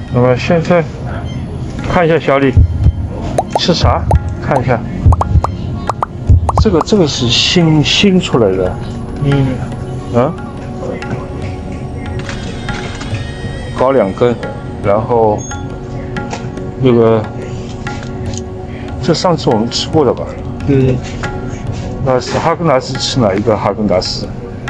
那么现在看一下小李吃啥？看一下，这个是新出来的。啊，搞2根，然后那个这上次我们吃过的吧？ 对。 那是哈根达斯，吃哪一个哈根达斯？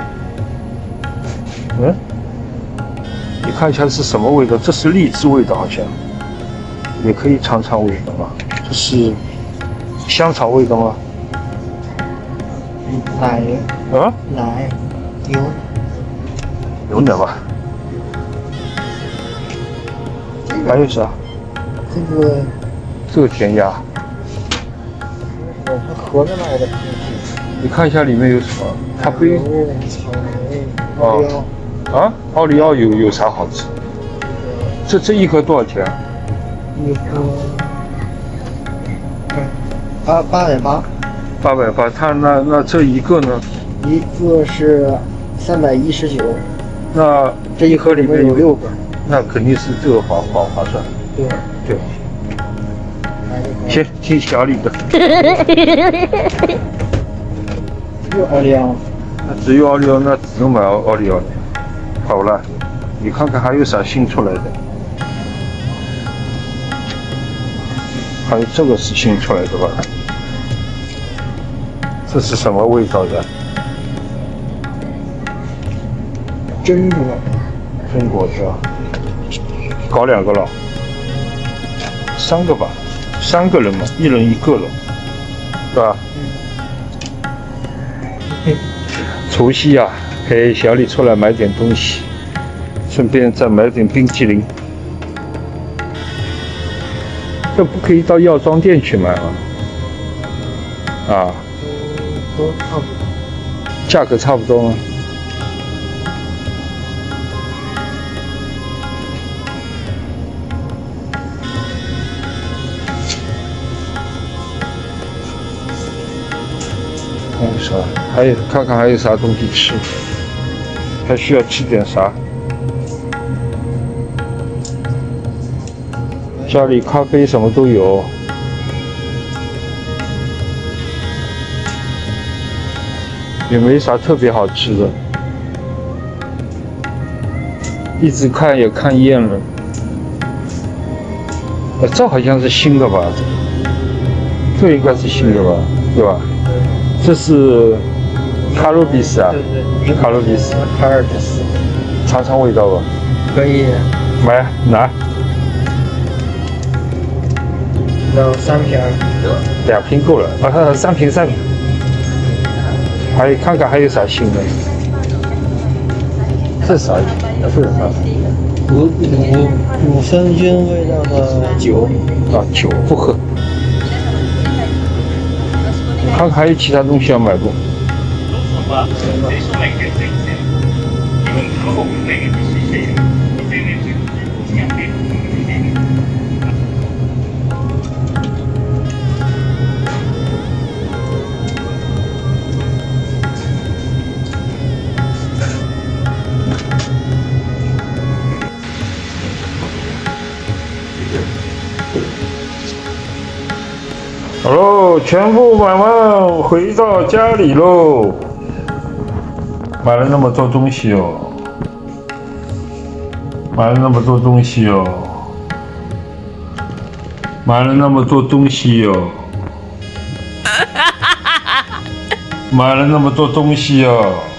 你看一下是什么味道？这是荔枝味道，好像也可以尝尝味道嘛。这是香草味道吗？ 奶。 啊？ 奶。 牛奶吧。还有啥？这个甜鸭。 它盒子买的。 你看一下里面有什么？咖啡。 草莓。奥利奥。 啊，奥利奥有啥好吃？这一盒多少钱？ 一盒880。 880，它那这一个呢？ 一个是319。 那这一盒里面有6个。 那肯定是这个划算。对。行，听小李的。 只有奥利奥。 那只有奥利奥，那只能买奥利奥了。好了，你看看还有啥新出来的？还有这个是新出来的吧？这是什么味道的？ 榛果是吧？搞2个了，3个吧，3个人嘛，1人1个了，是吧？除夕啊，陪小李出来买点东西，顺便再买点冰淇淋。这不可以到药妆店去买吗？啊？ 都差不多。 价格差不多吗？还有啥？还有看看还有啥东西吃？还需要吃点啥？家里咖啡什么都有。也没啥特别好吃的，一直看也看厌了。这好像是新的吧？这应该是新的吧？对吧？这是卡路比斯啊，卡路比斯， 卡尔比斯， 尝尝味道吧。 可以。 买拿。 要3瓶。 2瓶够了啊，3瓶。还看看还有啥新的？这啥？这是啥 5分菌味道的酒。 啊，酒不喝。看看还有其他东西要买不？好喽，全部买完，回到家里喽。买了那么多东西哦，买了那么多东西哦，买了那么多东西哦，买了那么多东西哦。